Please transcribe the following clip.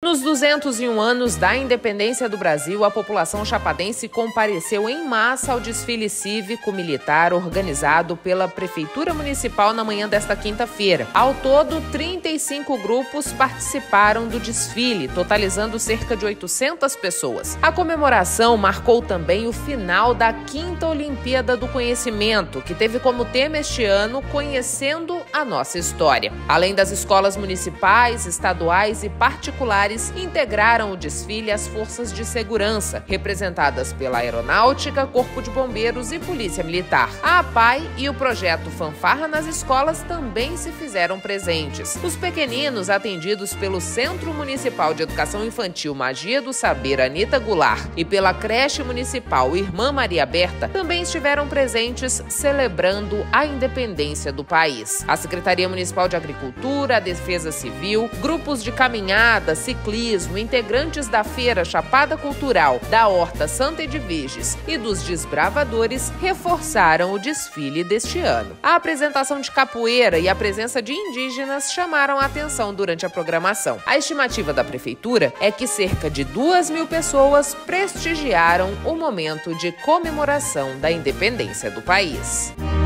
Nos 201 anos da independência do Brasil, a população chapadense compareceu em massa ao desfile cívico-militar organizado pela Prefeitura Municipal na manhã desta quinta-feira. Ao todo, 35 grupos participaram do desfile, totalizando cerca de 800 pessoas. A comemoração marcou também o final da 5ª Olimpíada do Conhecimento, que teve como tema este ano Conhecendo a Nossa História. Além das escolas municipais, estaduais e particulares, integraram o desfile as forças de segurança, representadas pela Aeronáutica, Corpo de Bombeiros e Polícia Militar. A APAI e o projeto Fanfarra nas Escolas também se fizeram presentes. Os pequeninos, atendidos pelo Centro Municipal de Educação Infantil Magia do Saber Anita Goulart e pela Creche Municipal Irmã Maria Berta, também estiveram presentes celebrando a independência do país. A Secretaria Municipal de Agricultura, a Defesa Civil, grupos de caminhada, ciclismo, integrantes da Feira Chapada Cultural, da Horta Santa Edviges e dos desbravadores reforçaram o desfile deste ano. A apresentação de capoeira e a presença de indígenas chamaram a atenção durante a programação. A estimativa da Prefeitura é que cerca de 2.000 pessoas prestigiaram o momento de comemoração da independência do país.